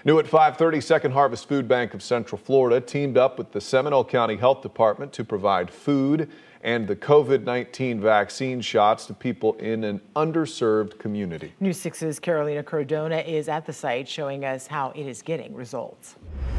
New at 5:30, Second Harvest Food Bank of Central Florida teamed up with the Seminole County Health Department to provide food and the COVID-19 vaccine shots to people in an underserved community. News 6's Carolina Cardona is at the site showing us how it is getting results.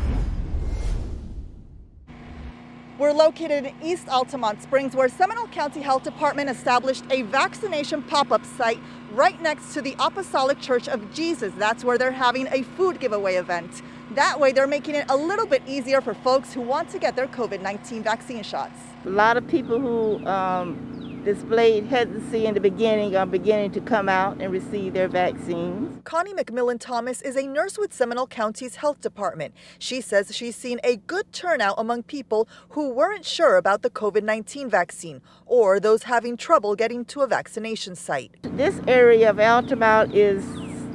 We're located in East Altamont Springs, where Seminole County Health Department established a vaccination pop-up site right next to the Apostolic Church of Jesus. That's where they're having a food giveaway event. That way, they're making it a little bit easier for folks who want to get their COVID-19 vaccine shots. A lot of people who displayed hesitancy in the beginning are beginning to come out and receive their vaccines. Connie McMillan Thomas is a nurse with Seminole County's Health Department. She says she's seen a good turnout among people who weren't sure about the COVID-19 vaccine or those having trouble getting to a vaccination site. This area of Altamont is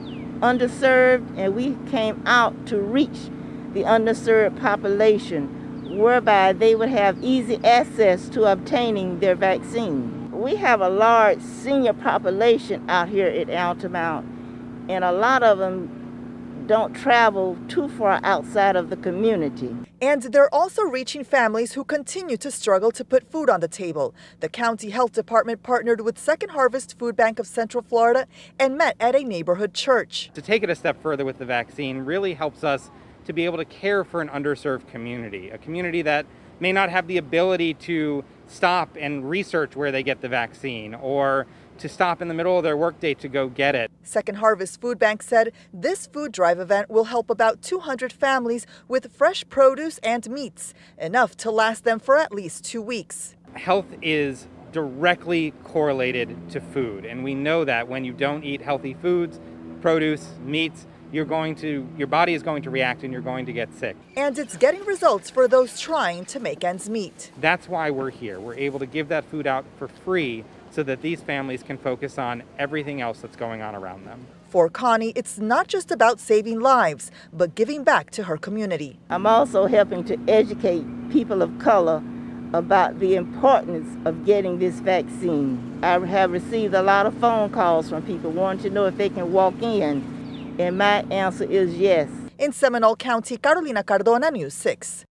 underserved, and we came out to reach the underserved population, whereby they would have easy access to obtaining their vaccine. We have a large senior population out here at Altamont, and a lot of them don't travel too far outside of the community. And they're also reaching families who continue to struggle to put food on the table. The County Health Department partnered with Second Harvest Food Bank of Central Florida and met at a neighborhood church. To take it a step further with the vaccine really helps us to be able to care for an underserved community, a community that may not have the ability to stop and research where they get the vaccine or to stop in the middle of their workday to go get it. Second Harvest Food Bank said this food drive event will help about 200 families with fresh produce and meats, enough to last them for at least 2 weeks. Health is directly correlated to food, and we know that when you don't eat healthy foods, produce, meats, your body is going to react and you're going to get sick. And it's getting results for those trying to make ends meet. That's why we're here. We're able to give that food out for free so that these families can focus on everything else that's going on around them. For Connie, it's not just about saving lives, but giving back to her community. I'm also helping to educate people of color about the importance of getting this vaccine. I have received a lot of phone calls from people wanting to know if they can walk in. And my answer is yes. In Seminole County, Carolina Cardona, News 6.